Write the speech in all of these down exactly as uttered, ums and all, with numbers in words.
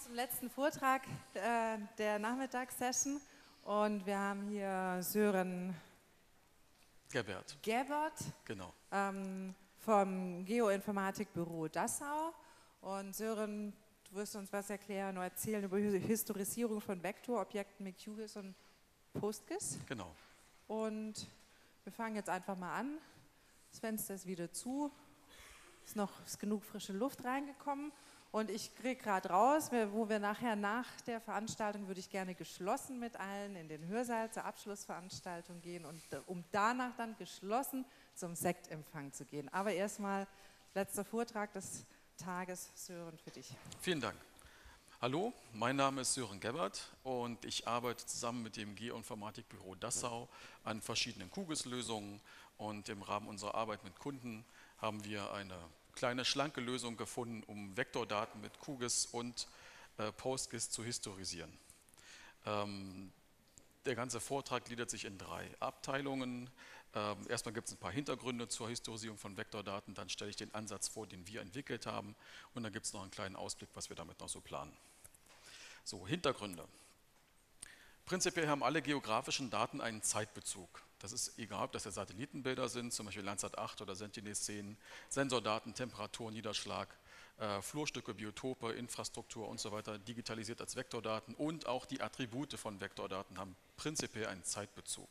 zum letzten Vortrag äh, der Nachmittagssession und wir haben hier Sören Gerbert. Gerbert Genau. ähm, vom Geoinformatikbüro Dassau. Und Sören, du wirst uns was erklären oder erzählen über die Historisierung von Vektorobjekten mit QGIS und PostGIS. Genau. Und wir fangen jetzt einfach mal an. Das Fenster ist wieder zu. Ist noch ist genug frische Luft reingekommen. Und ich kriege gerade raus, wo wir nachher nach der Veranstaltung würde ich gerne geschlossen mit allen in den Hörsaal zur Abschlussveranstaltung gehen und um danach dann geschlossen zum Sektempfang zu gehen. Aber erstmal letzter Vortrag des Tages, Sören, für dich. Vielen Dank. Hallo, mein Name ist Sören Gerbert und ich arbeite zusammen mit dem Geoinformatikbüro Dassau an verschiedenen QGIS-Lösungen und im Rahmen unserer Arbeit mit Kunden haben wir eine kleine, schlanke Lösung gefunden, um Vektordaten mit QGIS und äh, PostGIS zu historisieren. Ähm, der ganze Vortrag gliedert sich in drei Abteilungen. Ähm, erstmal gibt es ein paar Hintergründe zur Historisierung von Vektordaten, dann stelle ich den Ansatz vor, den wir entwickelt haben und dann gibt es noch einen kleinen Ausblick, was wir damit noch so planen. So, Hintergründe. Prinzipiell haben alle geografischen Daten einen Zeitbezug. Das ist egal, ob das ja Satellitenbilder sind, zum Beispiel Landsat acht oder Sentinel zehn, Sensordaten, Temperatur, Niederschlag, äh, Flurstücke, Biotope, Infrastruktur und so weiter, digitalisiert als Vektordaten und auch die Attribute von Vektordaten haben prinzipiell einen Zeitbezug.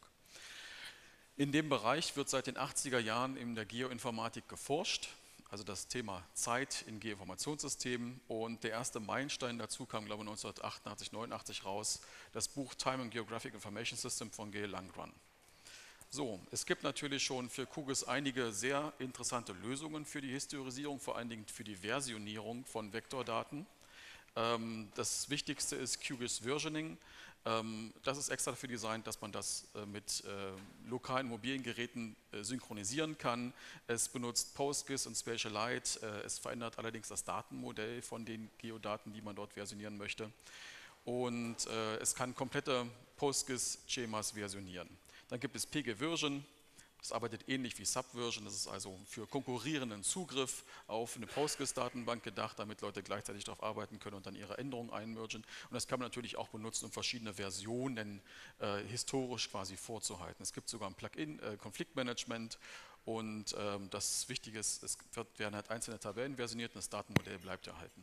In dem Bereich wird seit den achtziger Jahren in der Geoinformatik geforscht, also das Thema Zeit in Geoinformationssystemen, und der erste Meilenstein dazu kam, glaube ich, neunzehnhundertachtundachtzig, neunundachtzig raus, das Buch Time and Geographic Information System von Gail Langren. So, es gibt natürlich schon für QGIS einige sehr interessante Lösungen für die Historisierung, vor allen Dingen für die Versionierung von Vektordaten. Das Wichtigste ist QGIS Versioning. Das ist extra dafür designt, dass man das mit lokalen mobilen Geräten synchronisieren kann. Es benutzt PostGIS und Spatialite. Es verändert allerdings das Datenmodell von den Geodaten, die man dort versionieren möchte. Und es kann komplette PostGIS-Schemas versionieren. Dann gibt es P G-Version, das arbeitet ähnlich wie Subversion, das ist also für konkurrierenden Zugriff auf eine PostGIS-Datenbank gedacht, damit Leute gleichzeitig darauf arbeiten können und dann ihre Änderungen einmergen. Und das kann man natürlich auch benutzen, um verschiedene Versionen äh, historisch quasi vorzuhalten. Es gibt sogar ein Plugin, äh, Konfliktmanagement, und ähm, das Wichtige ist, es wird, werden halt einzelne Tabellen versioniert und das Datenmodell bleibt erhalten.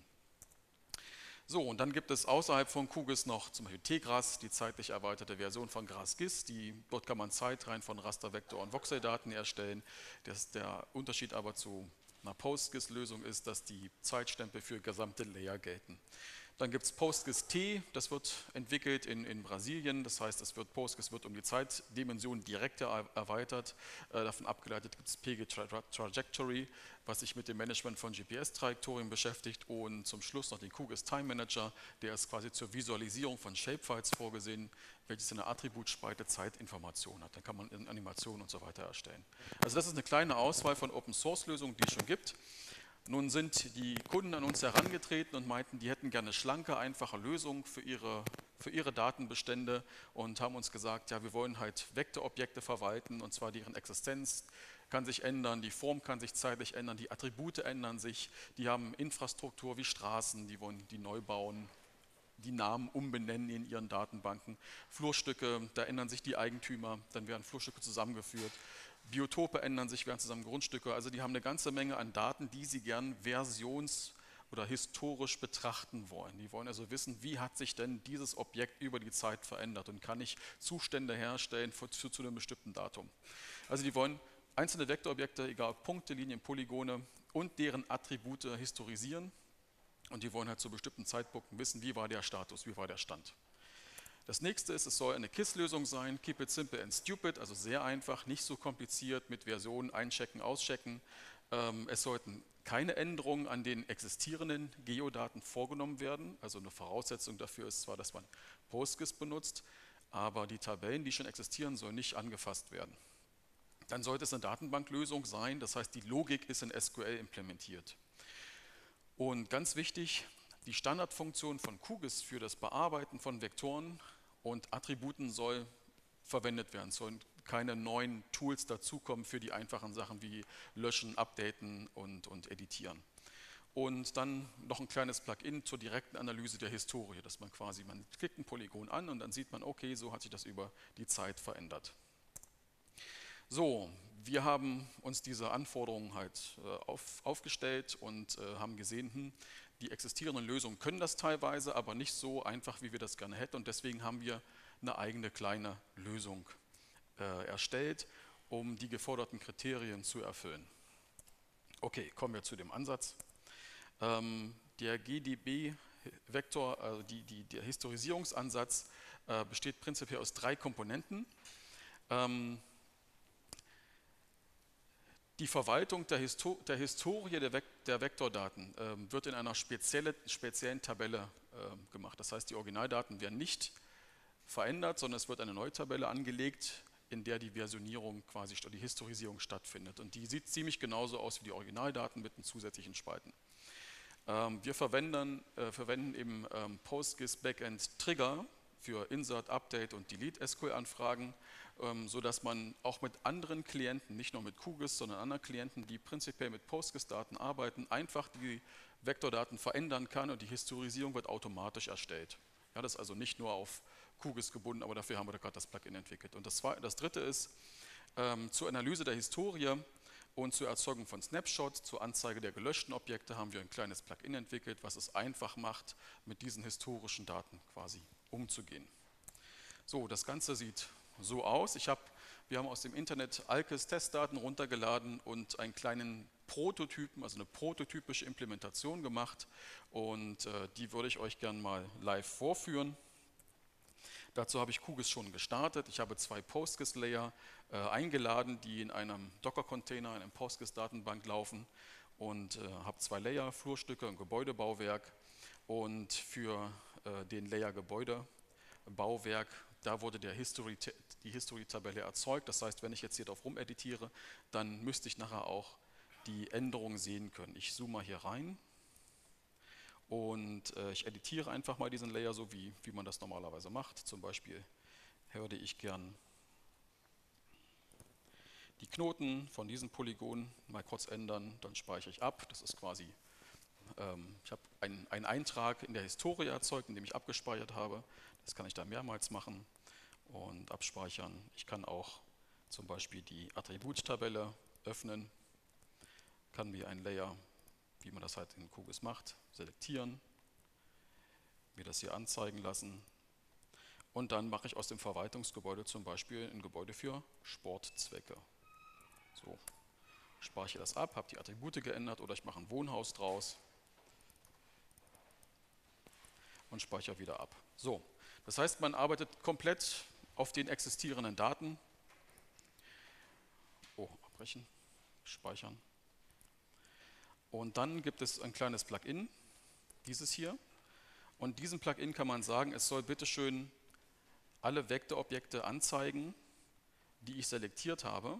So, und dann gibt es außerhalb von QGIS noch zum Beispiel Tegras, die zeitlich erweiterte Version von GRASGIS. Die, dort kann man Zeitreihen von Raster-, Vektor- und Voxeldaten erstellen. Das, der Unterschied aber zu einer PostGIS-Lösung ist, dass die Zeitstempel für gesamte Layer gelten. Dann gibt es PostGIS-T, das wird entwickelt in, in Brasilien, das heißt, es wird, PostGIS wird um die Zeitdimension direkt erweitert. Äh, davon abgeleitet gibt es P G-Trajectory, was sich mit dem Management von G P S-Trajektorien beschäftigt, und zum Schluss noch den QGIS Time Manager, der ist quasi zur Visualisierung von Shapefiles vorgesehen, welches in der Attributspalte Zeitinformation hat. Dann kann man Animationen und so weiter erstellen. Also das ist eine kleine Auswahl von Open-Source-Lösungen, die es schon gibt. Nun sind die Kunden an uns herangetreten und meinten, die hätten gerne schlanke, einfache Lösungen für ihre, für ihre Datenbestände und haben uns gesagt, ja, wir wollen halt Vektorobjekte verwalten, und zwar deren Existenz kann sich ändern, die Form kann sich zeitlich ändern, die Attribute ändern sich, die haben Infrastruktur wie Straßen, die wollen die neu bauen, die Namen umbenennen in ihren Datenbanken, Flurstücke, da ändern sich die Eigentümer, dann werden Flurstücke zusammengeführt. Biotope ändern sich, werden zusammen Grundstücke, also die haben eine ganze Menge an Daten, die sie gern versions- oder historisch betrachten wollen. Die wollen also wissen, wie hat sich denn dieses Objekt über die Zeit verändert und kann ich Zustände herstellen für, für, zu einem bestimmten Datum. Also die wollen einzelne Vektorobjekte, egal ob Punkte, Linien, Polygone, und deren Attribute historisieren, und die wollen halt zu bestimmten Zeitpunkten wissen, wie war der Status, wie war der Stand. Das nächste ist, es soll eine K I S-Lösung sein, Keep it simple and stupid, also sehr einfach, nicht so kompliziert mit Versionen einchecken, auschecken. Ähm, es sollten keine Änderungen an den existierenden Geodaten vorgenommen werden, also eine Voraussetzung dafür ist zwar, dass man PostGIS benutzt, aber die Tabellen, die schon existieren, sollen nicht angefasst werden. Dann sollte es eine Datenbanklösung sein, das heißt, die Logik ist in S Q L implementiert. Und ganz wichtig, die Standardfunktion von QGIS für das Bearbeiten von Vektoren und Attributen soll verwendet werden. Es sollen keine neuen Tools dazukommen für die einfachen Sachen wie Löschen, Updaten und, und Editieren. und dann noch ein kleines Plugin zur direkten Analyse der Historie, dass man quasi, man klickt ein Polygon an und dann sieht man, okay, so hat sich das über die Zeit verändert. So, wir haben uns diese Anforderungen halt äh, auf, aufgestellt und äh, haben gesehen, hm, die existierenden Lösungen können das teilweise, aber nicht so einfach, wie wir das gerne hätten, und deswegen haben wir eine eigene kleine Lösung äh, erstellt, um die geforderten Kriterien zu erfüllen. Okay, kommen wir zu dem Ansatz. Ähm, der G D B-Vektor, also die, die, der Historisierungsansatz, äh, besteht prinzipiell aus drei Komponenten. Ähm, die Verwaltung der, Histo der Historie der, Vek der Vektordaten ähm, wird in einer spezielle, speziellen Tabelle äh, gemacht. Das heißt, die Originaldaten werden nicht verändert, sondern es wird eine neue Tabelle angelegt, in der die Versionierung quasi, die Historisierung stattfindet. Und die sieht ziemlich genauso aus wie die Originaldaten mit den zusätzlichen Spalten. Ähm, wir verwenden, äh, verwenden eben ähm, PostGIS Backend Trigger für Insert, Update und Delete S Q L-Anfragen, ähm, sodass man auch mit anderen Klienten, nicht nur mit QGIS, sondern anderen Klienten, die prinzipiell mit PostGIS-Daten arbeiten, einfach die Vektordaten verändern kann und die Historisierung wird automatisch erstellt. Ja, das ist also nicht nur auf QGIS gebunden, aber dafür haben wir da gerade das Plugin entwickelt. Und das, zweite, das dritte ist, ähm, zur Analyse der Historie und zur Erzeugung von Snapshots, zur Anzeige der gelöschten Objekte haben wir ein kleines Plugin entwickelt, was es einfach macht, mit diesen historischen Daten quasi umzugehen. So, das Ganze sieht so aus. Ich hab, wir haben aus dem Internet ALKES-Testdaten runtergeladen und einen kleinen Prototypen, also eine prototypische Implementation gemacht, und äh, die würde ich euch gerne mal live vorführen. Dazu habe ich QGIS schon gestartet. Ich habe zwei PostGIS-Layer äh, eingeladen, die in einem Docker-Container, in einer PostGIS-Datenbank laufen, und äh, habe zwei Layer, Flurstücke und Gebäudebauwerk. Und für äh, den Layer Gebäudebauwerk, da wurde der History, die History-Tabelle erzeugt. Das heißt, wenn ich jetzt hier drauf rumeditiere, dann müsste ich nachher auch die Änderungen sehen können. Ich zoome mal hier rein. Und äh, ich editiere einfach mal diesen Layer so, wie, wie man das normalerweise macht. Zum Beispiel würde ich gern die Knoten von diesem Polygon mal kurz ändern, dann speichere ich ab. Das ist quasi, ähm, ich habe einen, einen Eintrag in der Historie erzeugt, in dem ich abgespeichert habe. Das kann ich da mehrmals machen und abspeichern. Ich kann auch zum Beispiel die Attributtabelle öffnen, kann mir einen Layer, wie man das halt in QGIS macht, selektieren, mir das hier anzeigen lassen, und dann mache ich aus dem Verwaltungsgebäude zum Beispiel ein Gebäude für Sportzwecke. So, speichere das ab, habe die Attribute geändert, oder ich mache ein Wohnhaus draus und speichere wieder ab. So, das heißt, man arbeitet komplett auf den existierenden Daten. Oh, abbrechen, speichern. Und dann gibt es ein kleines Plugin, dieses hier. Und diesem Plugin kann man sagen, es soll bitteschön alle Vektorobjekte anzeigen, die ich selektiert habe.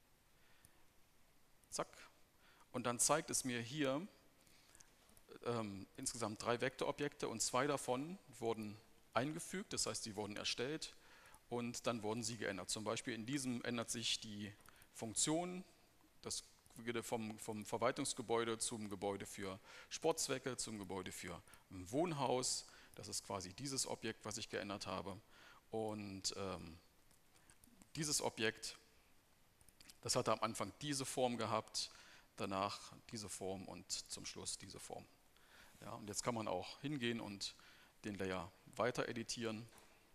Zack. Und dann zeigt es mir hier ähm, insgesamt drei Vektorobjekte, und zwei davon wurden eingefügt, das heißt, sie wurden erstellt und dann wurden sie geändert. Zum Beispiel in diesem ändert sich die Funktion, das Vom, vom Verwaltungsgebäude zum Gebäude für Sportzwecke, zum Gebäude für ein Wohnhaus. Das ist quasi dieses Objekt, was ich geändert habe. Und ähm, dieses Objekt, das hatte am Anfang diese Form gehabt, danach diese Form und zum Schluss diese Form. Ja, und jetzt kann man auch hingehen und den Layer weiter editieren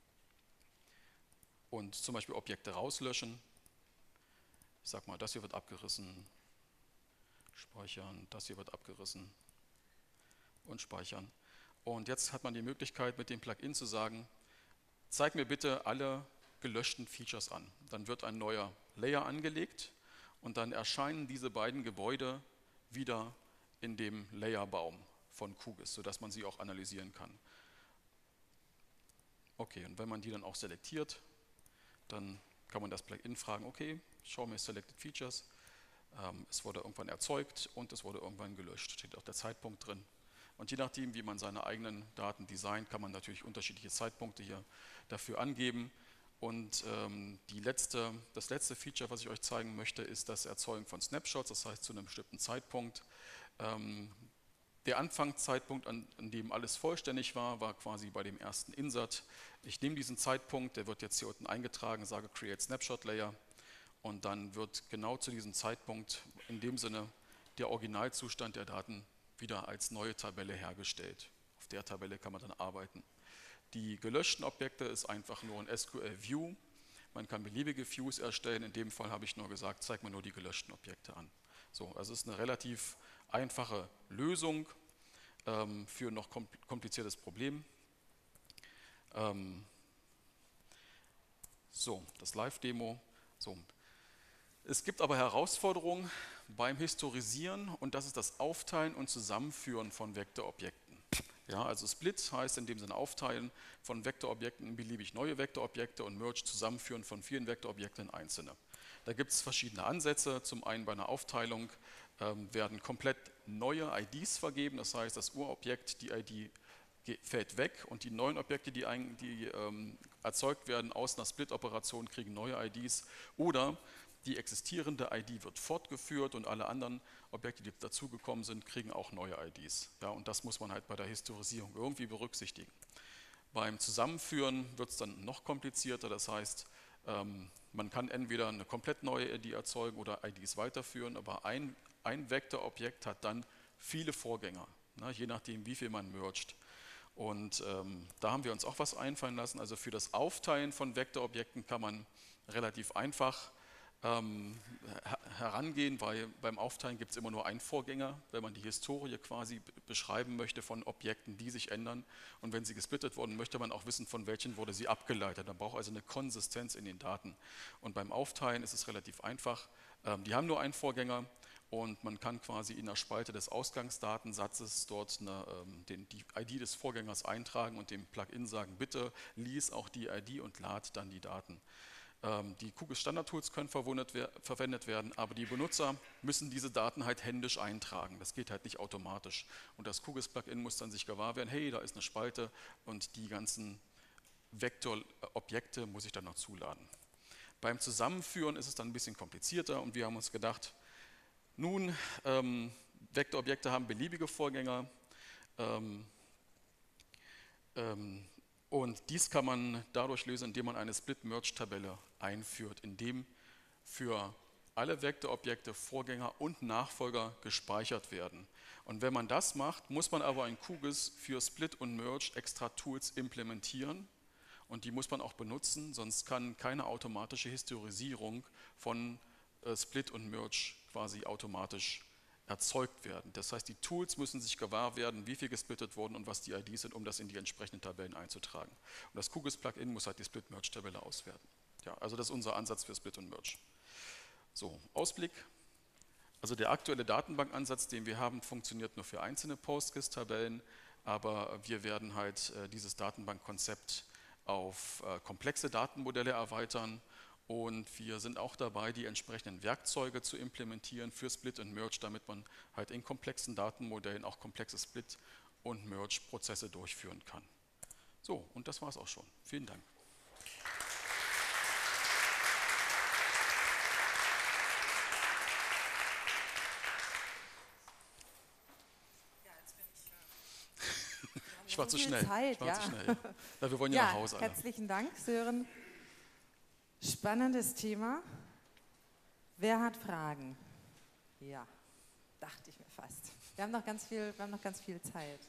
und zum Beispiel Objekte rauslöschen. Ich sage mal, das hier wird abgerissen. Speichern, das hier wird abgerissen und speichern. Und jetzt hat man die Möglichkeit, mit dem Plugin zu sagen, zeig mir bitte alle gelöschten Features an. Dann wird ein neuer Layer angelegt und dann erscheinen diese beiden Gebäude wieder in dem Layerbaum von QGIS, sodass man sie auch analysieren kann. Okay, und wenn man die dann auch selektiert, dann kann man das Plugin fragen, okay, schau mir Selected Features. Es wurde irgendwann erzeugt und es wurde irgendwann gelöscht, steht auch der Zeitpunkt drin. Und je nachdem, wie man seine eigenen Daten designt, kann man natürlich unterschiedliche Zeitpunkte hier dafür angeben. Und ähm, die letzte, das letzte Feature, was ich euch zeigen möchte, ist das Erzeugen von Snapshots, das heißt zu einem bestimmten Zeitpunkt. Ähm, der Anfangszeitpunkt, an, an dem alles vollständig war, war quasi bei dem ersten Insert. Ich nehme diesen Zeitpunkt, der wird jetzt hier unten eingetragen, sage Create Snapshot Layer und dann wird genau zu diesem Zeitpunkt in dem Sinne der Originalzustand der Daten wieder als neue Tabelle hergestellt. Auf der Tabelle kann man dann arbeiten. Die gelöschten Objekte ist einfach nur ein S Q L-View. Man kann beliebige Views erstellen. In dem Fall habe ich nur gesagt, zeig mir nur die gelöschten Objekte an. So, also es ist eine relativ einfache Lösung ähm, für ein noch kompliziertes Problem. Ähm, so, das Live-Demo. So. Es gibt aber Herausforderungen beim Historisieren und das ist das Aufteilen und Zusammenführen von Vektorobjekten. Ja, also Split heißt in dem Sinne Aufteilen von Vektorobjekten in beliebig neue Vektorobjekte und Merge Zusammenführen von vielen Vektorobjekten in einzelne. Da gibt es verschiedene Ansätze. Zum einen bei einer Aufteilung ähm, werden komplett neue I Ds vergeben, das heißt das Urobjekt, die I D fällt weg und die neuen Objekte, die, ein, die ähm, erzeugt werden aus einer Split-Operation, kriegen neue I Ds oder die existierende I D wird fortgeführt und alle anderen Objekte, die dazugekommen sind, kriegen auch neue I Ds. Ja, und das muss man halt bei der Historisierung irgendwie berücksichtigen. Beim Zusammenführen wird es dann noch komplizierter, das heißt, ähm, man kann entweder eine komplett neue I D erzeugen oder I Ds weiterführen, aber ein, ein Vektorobjekt hat dann viele Vorgänger, ne, je nachdem, wie viel man mergt. Und ähm, da haben wir uns auch was einfallen lassen. Also für das Aufteilen von Vektorobjekten kann man relativ einfach ähm, herangehen, weil beim Aufteilen gibt es immer nur einen Vorgänger, wenn man die Historie quasi beschreiben möchte von Objekten, die sich ändern. Und wenn sie gesplittet wurden, möchte man auch wissen, von welchen wurde sie abgeleitet. Man braucht also eine Konsistenz in den Daten. Und beim Aufteilen ist es relativ einfach. Ähm, die haben nur einen Vorgänger. Und man kann quasi in der Spalte des Ausgangsdatensatzes dort eine, ähm, den, die I D des Vorgängers eintragen und dem Plugin sagen, bitte lies auch die I D und lad dann die Daten. Ähm, die QGIS Standard Tools können verwendet werden, aber die Benutzer müssen diese Daten halt händisch eintragen. Das geht halt nicht automatisch. Und das QGIS Plugin muss dann sich gewahr werden, hey, da ist eine Spalte und die ganzen Vektorobjekte muss ich dann noch zuladen. Beim Zusammenführen ist es dann ein bisschen komplizierter und wir haben uns gedacht, nun, ähm, Vektorobjekte haben beliebige Vorgänger ähm, ähm, und dies kann man dadurch lösen, indem man eine Split-Merge-Tabelle einführt, in dem für alle Vektorobjekte Vorgänger und Nachfolger gespeichert werden. Und wenn man das macht, muss man aber in QGIS für Split und Merge extra Tools implementieren und die muss man auch benutzen, sonst kann keine automatische Historisierung von äh, Split und Merge quasi automatisch erzeugt werden. Das heißt, die Tools müssen sich gewahr werden, wie viel gesplittet wurden und was die I Ds sind, um das in die entsprechenden Tabellen einzutragen. Und das QGIS-Plugin muss halt die Split-Merge-Tabelle auswerten. Ja, also das ist unser Ansatz für Split und Merge. So, Ausblick. Also der aktuelle Datenbankansatz, den wir haben, funktioniert nur für einzelne PostGIS-Tabellen, aber wir werden halt äh, dieses Datenbankkonzept auf äh, komplexe Datenmodelle erweitern. Und wir sind auch dabei, die entsprechenden Werkzeuge zu implementieren für Split und Merge, damit man halt in komplexen Datenmodellen auch komplexe Split- und Merge-Prozesse durchführen kann. So, und das war es auch schon. Vielen Dank. Ich war zu schnell. Zeit, ich war ja. zu schnell. Ja. Ja, wir wollen ja, ja nach Hause. Alle. Herzlichen Dank, Sören. Spannendes Thema. Wer hat Fragen? Ja, dachte ich mir fast. Wir haben noch ganz viel, wir haben noch ganz viel Zeit.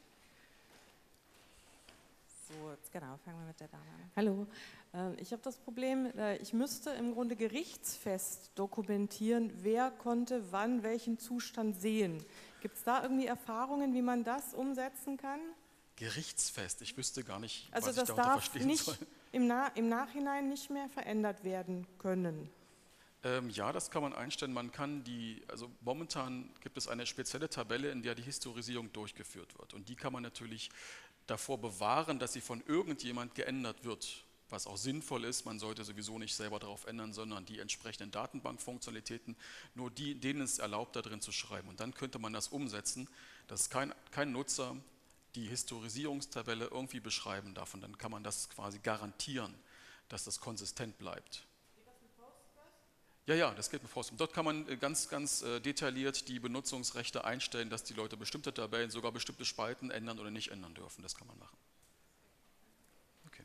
So, jetzt genau, fangen wir mit der Dame an. Hallo, ich habe das Problem, ich müsste im Grunde gerichtsfest dokumentieren, wer konnte wann welchen Zustand sehen. Gibt es da irgendwie Erfahrungen, wie man das umsetzen kann? Gerichtsfest, ich wüsste gar nicht, also was ich das darunter darf verstehen nicht soll. Im, Na im Nachhinein nicht mehr verändert werden können. Ähm, ja, das kann man einstellen. Man kann die, also momentan gibt es eine spezielle Tabelle, in der die Historisierung durchgeführt wird. Und die kann man natürlich davor bewahren, dass sie von irgendjemand geändert wird, was auch sinnvoll ist. Man sollte sowieso nicht selber darauf ändern, sondern die entsprechenden Datenbankfunktionalitäten, nur die, denen es erlaubt, da drin zu schreiben. Und dann könnte man das umsetzen, dass kein, kein Nutzer die Historisierungstabelle irgendwie beschreiben darf. Und dann kann man das quasi garantieren, dass das konsistent bleibt. Ja, ja, das geht mit Forstrum. Dort kann man äh, ganz, ganz äh, detailliert die Benutzungsrechte einstellen, dass die Leute bestimmte Tabellen, sogar bestimmte Spalten ändern oder nicht ändern dürfen. Das kann man machen. Okay.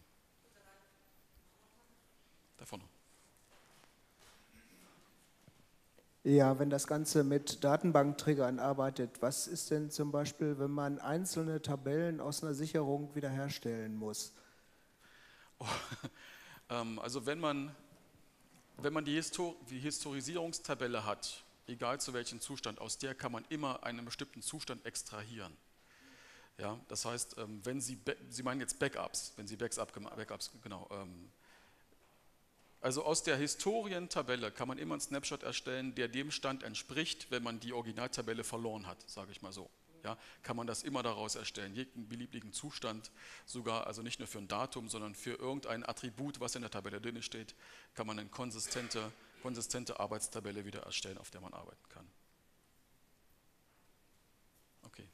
Da vorne. Ja, wenn das Ganze mit Datenbankträgern arbeitet, was ist denn zum Beispiel, wenn man einzelne Tabellen aus einer Sicherung wiederherstellen muss? Oh, ähm, also wenn man, wenn man die, Histor die Historisierungstabelle hat, egal zu welchem Zustand, aus der kann man immer einen bestimmten Zustand extrahieren. Ja, das heißt, ähm, wenn Sie, Sie meinen jetzt Backups, wenn Sie Backups, Backups genau, ähm, also aus der Historientabelle kann man immer einen Snapshot erstellen, der dem Stand entspricht, wenn man die Originaltabelle verloren hat, sage ich mal so. Ja, kann man das immer daraus erstellen, jeden beliebigen Zustand, sogar, also nicht nur für ein Datum, sondern für irgendein Attribut, was in der Tabelle drin steht, kann man eine konsistente, konsistente Arbeitstabelle wieder erstellen, auf der man arbeiten kann. Okay.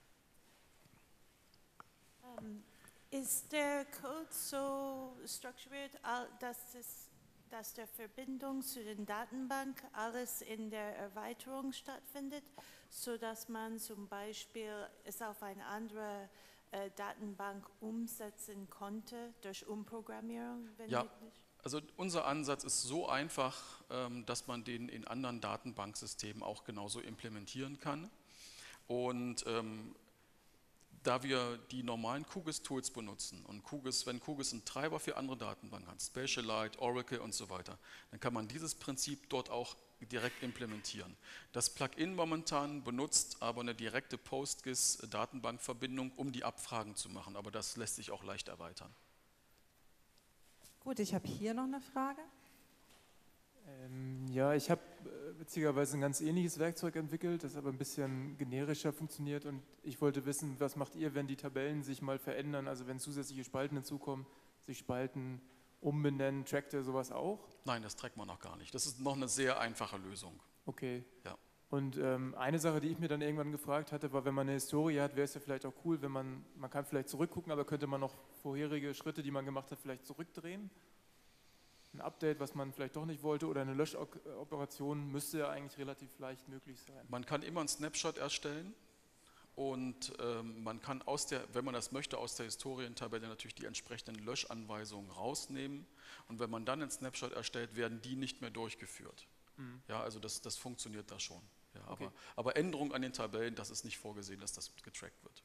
Um, is der Code so strukturiert, dass, es, dass der Verbindung zu den Datenbank alles in der Erweiterung stattfindet, sodass man zum Beispiel es auf eine andere äh, Datenbank umsetzen konnte durch Umprogrammierung? Wenn Ja, also unser Ansatz ist so einfach, ähm, dass man den in anderen Datenbanksystemen auch genauso implementieren kann. Und ähm, da wir die normalen QGIS-Tools benutzen und QGIS, wenn QGIS einen Treiber für andere Datenbanken hat, Spatialite, Oracle und so weiter, dann kann man dieses Prinzip dort auch direkt implementieren. Das Plugin momentan benutzt aber eine direkte PostGIS-Datenbankverbindung, um die Abfragen zu machen, aber das lässt sich auch leicht erweitern. Gut, ich habe hier noch eine Frage. Ähm, ja, ich habe äh, witzigerweise ein ganz ähnliches Werkzeug entwickelt, das aber ein bisschen generischer funktioniert und ich wollte wissen, was macht ihr, wenn die Tabellen sich mal verändern, also wenn zusätzliche Spalten hinzukommen, sich Spalten umbenennen, trackt ihr sowas auch? Nein, das trackt man noch gar nicht. Das ist noch eine sehr einfache Lösung. Okay. Ja. Und ähm, eine Sache, die ich mir dann irgendwann gefragt hatte, war, wenn man eine Historie hat, wäre es ja vielleicht auch cool, wenn man, man kann vielleicht zurückgucken, aber könnte man noch vorherige Schritte, die man gemacht hat, vielleicht zurückdrehen? Ein Update, was man vielleicht doch nicht wollte, oder eine Löschoperation müsste ja eigentlich relativ leicht möglich sein. Man kann immer einen Snapshot erstellen und ähm, man kann, aus der, wenn man das möchte, aus der Historientabelle natürlich die entsprechenden Löschanweisungen rausnehmen und wenn man dann einen Snapshot erstellt, werden die nicht mehr durchgeführt. Mhm. Ja, also das, das funktioniert da schon. Ja, okay. aber, aber Änderungen an den Tabellen, das ist nicht vorgesehen, dass das getrackt wird.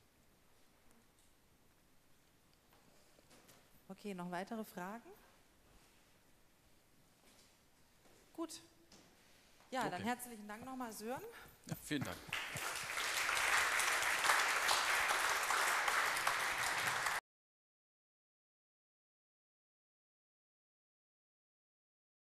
Okay, noch weitere Fragen? Gut. Ja, okay. Dann herzlichen Dank nochmal, Sören. Ja, vielen Dank.